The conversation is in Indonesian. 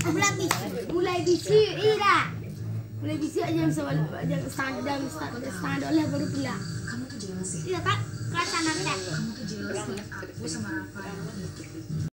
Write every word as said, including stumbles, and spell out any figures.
mulai bisi mulai bisi ira mulai bisi aja jam sebal jam setengah jam setengah dolar baru pulang. Kamu tuh jelas ya? Iya kak, kak sana kak. Kamu tuh jelas lihat aku sama Rafa.